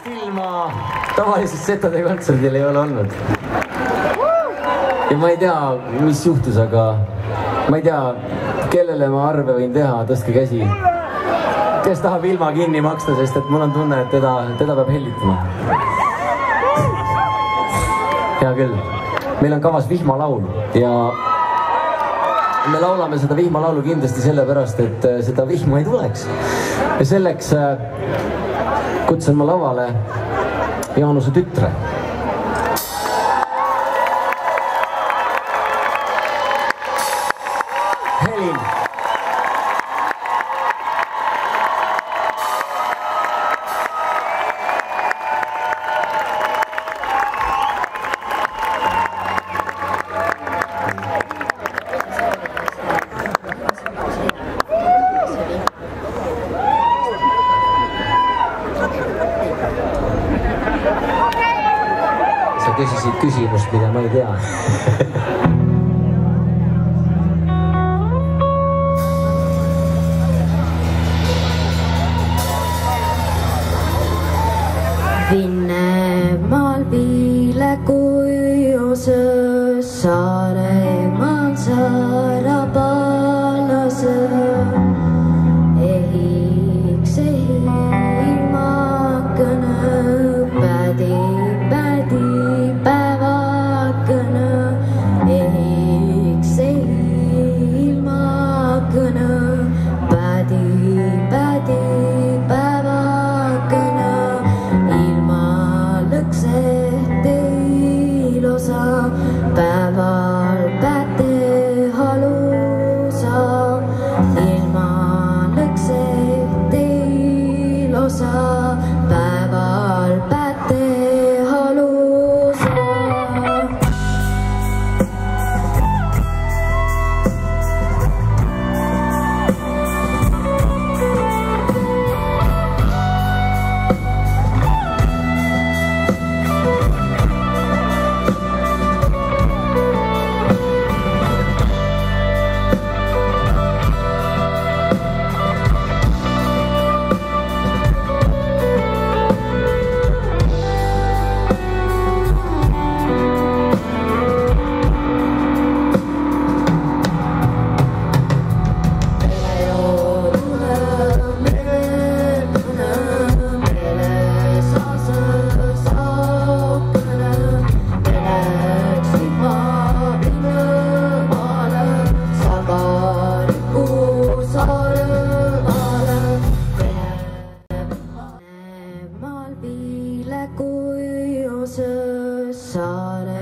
ilma tavaliselt setade kontserdil ei ole olnud. Ja ma ei tea, mis juhtus, aga ma ei tea, kellele ma arve võin teha, tõstke käsi. Kes tahab ilma kinni maksta, sest et mul on tunne, et teda peab hellitama. Hea küll. Meil on kavas vihmalaul ja me laulame seda vihmalaulu kindlasti sellepärast, et seda vihma ei tuleks. Ja selleks kutsun ma lavale Jaanuse tütre. Helin. Sa küsisid küsimust, mida ma ei tea. Vinnemaal Viilekuiusöös, Saaremaal Saarapallasöös. Ehiks ilmakõne, pädi päevakõne. Ehiks ilmakõne, pädi päevakõne. Ilma lõksete ilosa, päeval päte halusa. Ilma lõksete ilosa, päeval päte halusa. Viilekuiusöös, Saare